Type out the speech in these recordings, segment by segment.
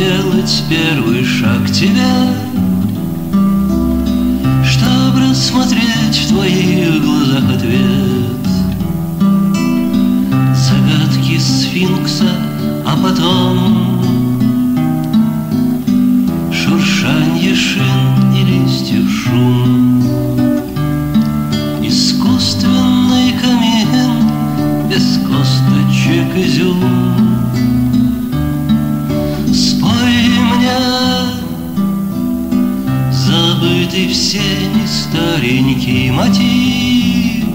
сделать первый шаг тебе, чтоб рассмотреть в твоих глазах ответ. Загадки сфинкса, а потом шуршанье шин и листьев шум. Искусственный камин, без косточек изюм. Спой мне забытый всеми старенький мотив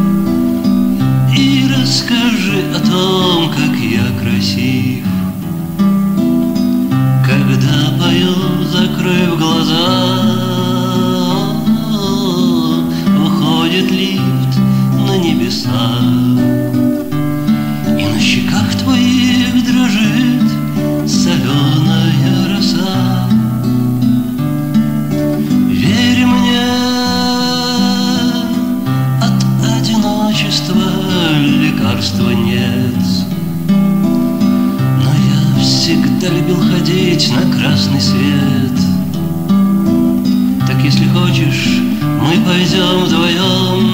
и расскажи о том, как я красив. Когда пою, закрыв глаза, уходит лифт на небеса, и на щеках твоих дрожит соленая роса. Верь мне, от одиночества лекарства нет. Но я всегда любил ходить на красный свет. Так если хочешь, мы пойдем вдвоем.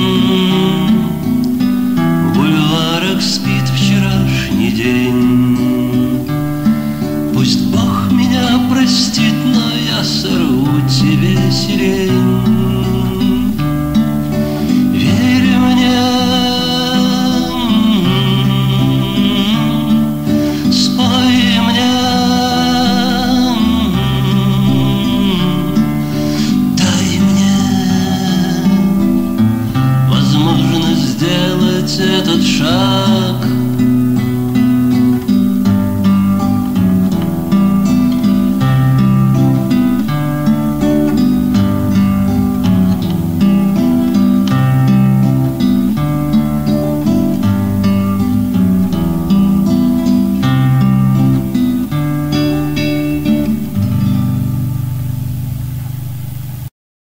В бульварах спит вчерашний день. Пусть Бог меня простит, но я сорву тебе сирень. Верь мне, спой мне, дай мне возможность сделать этот шаг.